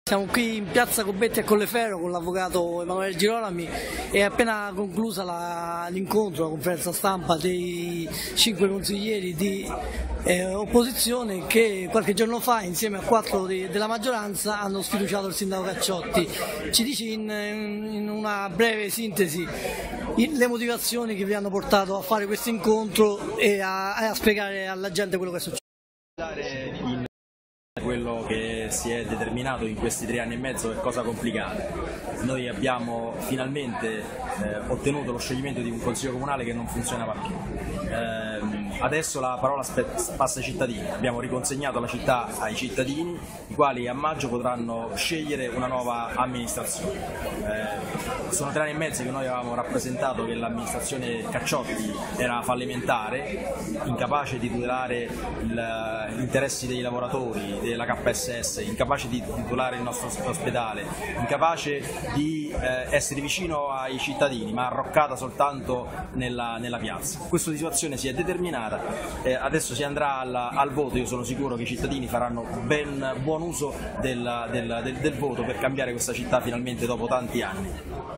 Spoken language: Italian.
Siamo qui in piazza Cobetti a Colleferro con l'avvocato Emanuele Girolami. È appena conclusa l'incontro, la conferenza stampa dei 5 consiglieri di opposizione che qualche giorno fa insieme a 4 della maggioranza hanno sfiduciato il sindaco Cacciotti. Ci dici in una breve sintesi le motivazioni che vi hanno portato a fare questo incontro e a spiegare alla gente quello che è successo? Quello che si è determinato in questi 3 anni e mezzo è cosa complicata. Noi abbiamo finalmente ottenuto lo scioglimento di un consiglio comunale che non funzionava più. Adesso la parola passa ai cittadini. Abbiamo riconsegnato la città ai cittadini, i quali a maggio potranno scegliere una nuova amministrazione. Sono 3 anni e mezzo che noi avevamo rappresentato che l'amministrazione Cacciotti era fallimentare, incapace di tutelare gli interessi dei lavoratori, della KSS, incapace di tutelare il nostro ospedale, incapace di essere vicino ai cittadini, ma arroccata soltanto nella piazza. Questa situazione si è determinata, adesso si andrà al voto. Io sono sicuro che i cittadini faranno buon uso del voto per cambiare questa città finalmente dopo tanti anni.